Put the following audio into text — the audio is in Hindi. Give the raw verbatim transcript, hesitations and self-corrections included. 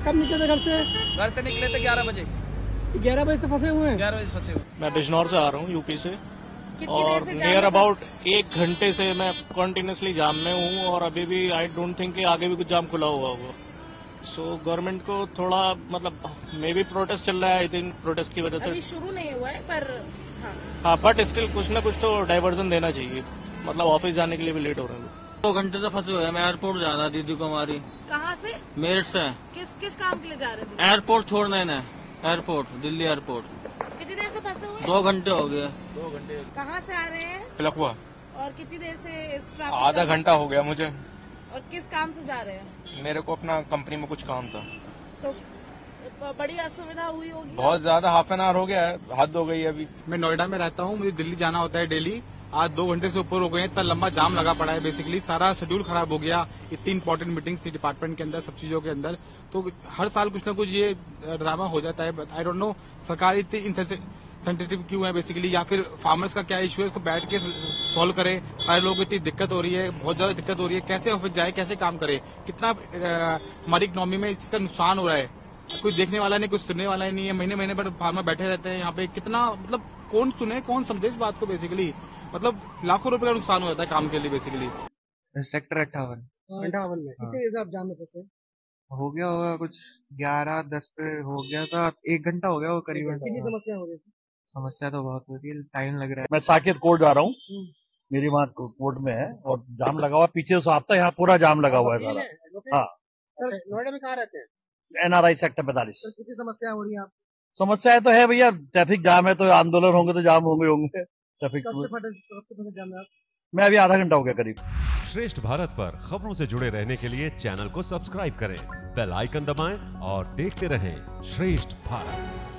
कब निकले थे घर से? घर से निकले थे ग्यारह बजे। ग्यारह बजे से फंसे हुए हैं। ग्यारह बजे से फंसे हुए। मैं बिजनौर से आ रहा हूँ, यूपी से, और नियर अबाउट एक घंटे से मैं कंटिन्यूसली जाम में हूँ, और अभी भी आई डोंट थिंक कि आगे भी कुछ जाम खुला हुआ होगा। सो so, गवर्नमेंट को थोड़ा मतलब मे भी प्रोटेस्ट चल रहा है, आई थिंक प्रोटेस्ट की वजह से अभी शुरू नहीं हुआ है, पर हाँ हाँ बट स्टिल कुछ ना कुछ तो डाइवर्जन देना चाहिए। मतलब ऑफिस जाने के लिए भी लेट हो रहे हैं। दो घंटे से फंसे हुए हैं। मैं एयरपोर्ट जा रहा दीदी को हमारी। कहाँ से? मेरठ से। किस किस काम के लिए जा रहे थे? एयरपोर्ट छोड़ने ने, एयरपोर्ट, दिल्ली एयरपोर्ट। कितनी देर से फंसे हुए? दो घंटे हो गए। दो घंटे। कहाँ से आ रहे हैं? लखवा। और कितनी देर से इस ट्रैफिक? आधा घंटा हो गया मुझे। और किस काम से जा रहे हैं? मेरे को अपना कंपनी में कुछ काम था। तो बड़ी असुविधा हुई होगी। बहुत ज्यादा, हाफ एन आवर हो गया है, हद हो गई है अभी। मैं नोएडा में रहता हूँ, मुझे दिल्ली जाना होता है डेली। आज दो घंटे से ऊपर हो गए हैं, इतना लंबा जाम लगा पड़ा है। बेसिकली सारा शेड्यूल खराब हो गया। इतनी इंपॉर्टेंट मीटिंग्स थी डिपार्टमेंट के अंदर, सब चीजों के अंदर। तो हर साल कुछ ना कुछ ये ड्रामा हो जाता है। आई डोंट नो सरकार इतनी इनसेंसिटिव क्यों है बेसिकली, या फिर फार्मर्स का क्या इशू है, इसको बैठ के सॉल्व करे। सारे लोगों को इतनी दिक्कत हो रही है, बहुत ज्यादा दिक्कत हो रही है। कैसे ऑफिस जाए, कैसे काम करे, कितना हमारी इकोनॉमी में इसका नुकसान हो रहा है। कोई देखने वाला नहीं, कुछ सुनने वाला नहीं है। महीने महीने पर फार्मर बैठे रहते हैं यहाँ पे। कितना मतलब कौन सुने, कौन समझे इस बात को बेसिकली। मतलब लाखों रुपए का नुकसान हो जाता है काम के लिए बेसिकली। सेक्टर अट्ठावन अंठावन में कितने देर से आप जाम में फंसे? हो गया होगा कुछ ग्यारह दस पे हो गया था। एक घंटा हो गया वो करीबन। कितनी समस्या हो रही थी? समस्या तो बहुत हो रही है, टाइम लग रहा है। मैं साकेत कोर्ट जा रहा हूँ, मेरी माँ कोर्ट में है और जाम लगा हुआ, पीछे से आता है, यहाँ पूरा जाम लगा हुआ है सारा। हाँ सर नोएडा में कहाँ रहते हैं? एनआरआई सेक्टर पैंतालीस। सर कितनी समस्या हो रही है आपको? समस्याएं तो है भैया, ट्रैफिक जाम है तो आंदोलन होंगे तो जाम होंगे होंगे ट्रैफिक। कब से फटे कब से फटे जाम में आप? मैं अभी आधा घंटा हो गया करीब। श्रेष्ठ भारत पर खबरों से जुड़े रहने के लिए चैनल को सब्सक्राइब करें, बेल आइकन दबाएं और देखते रहें श्रेष्ठ भारत।